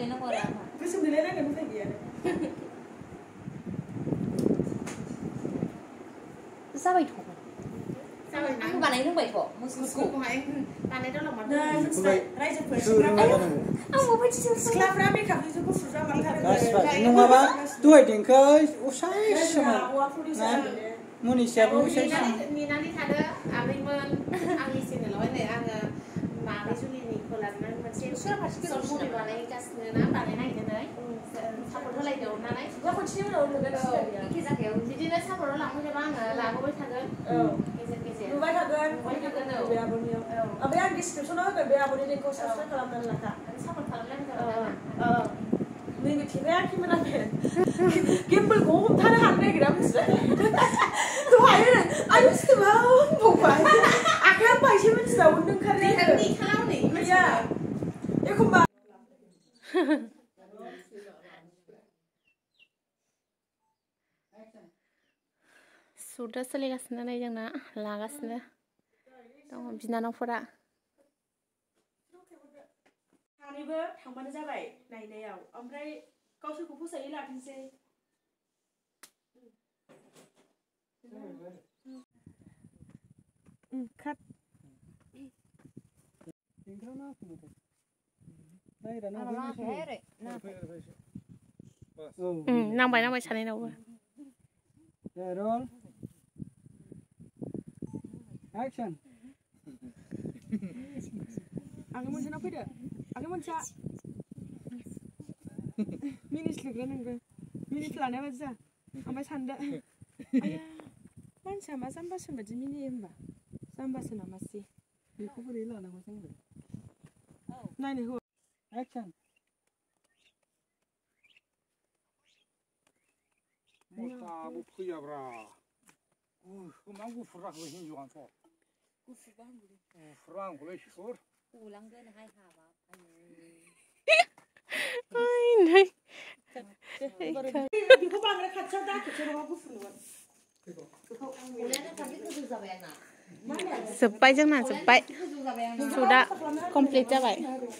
देनांगौ आरो गोसोम देलायनांगोन ओमफ्राय गैया जाबायथ' आं बानाय रोंबायथ' मोसौखौहाय बानायदाव लांबाय रायजोफोर आंबो बायदिसो सिख्लाफ्रा मेकआपनि गुफुर जामारथारो नङाबा दहाय देंखो असाइसमोन मनिसायाबो असाइसमोन नेनानै थादो आबैमोन आंनि चेनेलावहाय नै आङो मादै जुलिनिखौ लानानै मोनसे सर्ट मुभि बानायगासिनो ना बानायनायनानै सापर्ट होलायदो अननानै खनसेनि उनाव नुगोन एखे जायगायाव बिदिनो सापर्टआव लांफैनोबा आङो लाबोबाय थागोन गेजेर गेजेर नुबाय थागोन बे आब'नियाव ओमफ्राय आं डिसक्रिपसनाव होगोन बे आब'नि लिंकखौ साबसक्राइब खालामनानै लाखा सापर्ट खालामलायनो जाबाय नैबे थेबायाखैमोन आङो गेम्बलखौ हमथानो हानो नागिरा मिथिबाय दहाय आयु सिथोबा बुंबाय आखाइया बायसे मिथिला उन्दुं ओंखारनाय एखमबा सुटआ सोलिगासिनो नै जोंना लागासिनो दङ बिनानावफोरा सानैबो थांबानो जाबाय नायनायाव ओमफ्राय गावसोरखौ फोसायै लाथोंसै खाट नांबाय नांबाय सानैनावबो रोल एक्सन आङो मोनसेनाव फैदो आङो मोनसेया मिनिट लिरग्रा नोंबो मिनिट लानाय बायदि जा ओमफ्राय सानदो मानसिया मा जाम्बासो बायदि मिनियो होमबा जाम्बासो नामासि बेखौ बोरै लानांगौ जोंबो नायनो हो एक्सन मस्ताबो फैयाब्रा मा गुफुर जाखो हिन्जावानोथ' गुफुर आंखौलाय सोर गलांगोनहाय हाबा बेखौ बांद्राय खाथियाव दाखोसो नङा गुफुर नुगोन जोब्बाय जोंना जोब्बाय सुटआ कमप्लिट जाबाय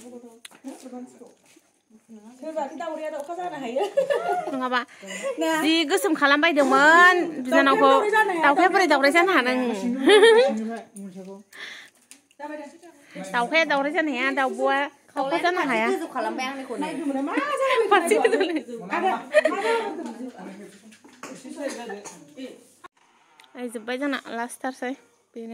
नङाबा जि गोसोम खालामबायदोंमोन बिनानावखौ दाउखाया बोरै दावराय जानो हादों दाउखाया दावराय जानो हाया दाउब'आ दाउखा जानो हाया खालामबाय आंनिखौ जोब्बाय जोंना लास्टारसै बेनो